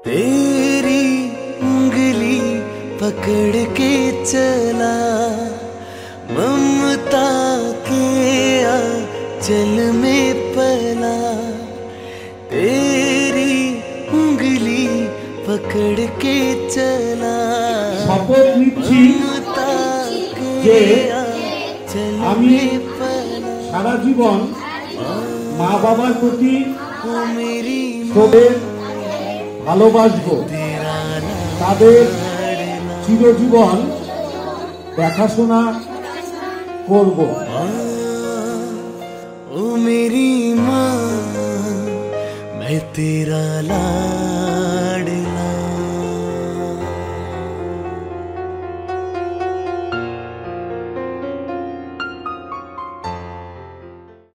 तेरी उंगली पकड़ के चला ममता के आंचल में पला। तेरी उंगली पकड़ के चला शपथ निচ্ছি যে আমি সারা জীবন মা বাবার প্রতি ভালোবাসবো, তাদের চিরজীবন দেখাশোনা করব। ओ मेरी माँ मैं तेरा लाड